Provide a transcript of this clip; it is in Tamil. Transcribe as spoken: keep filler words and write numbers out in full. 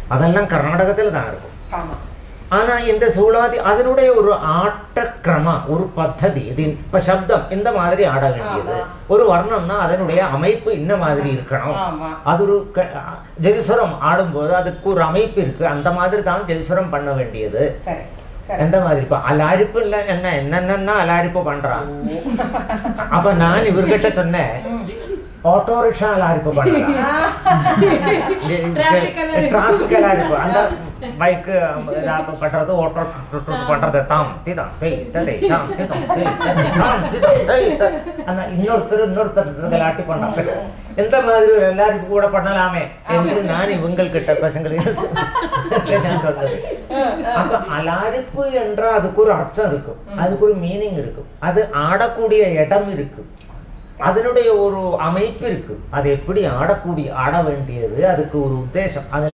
அதெல்லாம் கர்நாடகத்தில் தான் இருக்கும். ஆனால் இந்த சூழாதி அதனுடைய ஒரு ஆட்டக்கிரம ஒரு பத்ததி இது. இப்போ சப்தம் இந்த மாதிரி ஆட வேண்டியது, ஒரு வர்ணம்னா அதனுடைய அமைப்பு இந்த மாதிரி இருக்கணும். அது ஒரு ஜெதிஸ்வரம் ஆடும்போது அதுக்கு ஒரு அமைப்பு இருக்கு, அந்த மாதிரி தான் ஜெதிஸ்வரம் பண்ண வேண்டியது. எந்த மாதிரி இப்போ அலாரிப்பு இல்லை என்ன என்னென்னா அலாரிப்பு பண்ணுறான். அப்போ நான் இவர்கிட்ட சொன்னேன் ஆட்டோ ரிக்ஷா அலாரிப்பு பண்ணுறான், டிராஃபிக் அலாரிப்பு அந்த பைக்கு பண்ணுறது ஓட்டோ பண்ணுறது தாம் திதம் தெய் ததை தாம் திதம் தாம் திதம் தெய் அந்த இன்னொருத்தர் இன்னொருத்தர் கலாட்டி பண்ணாங்க. எந்த மாதிரி ஒரு எல்லாருக்கும் கூட பண்ணலாமே என்று நான் இவங்கள்கிட்ட பசங்களுக்கு நான் சொன்னது. அப்போ அலாரிப்பு என்றால் அதுக்கு ஒரு அர்த்தம் இருக்கும், அதுக்கு ஒரு மீனிங் இருக்கும், அது ஆடக்கூடிய இடம் இருக்கு, அதனுடைய ஒரு அமைப்பு இருக்கு, அது எப்படி ஆடக்கூடிய ஆட வேண்டியது, அதுக்கு ஒரு உத்தேசம். அது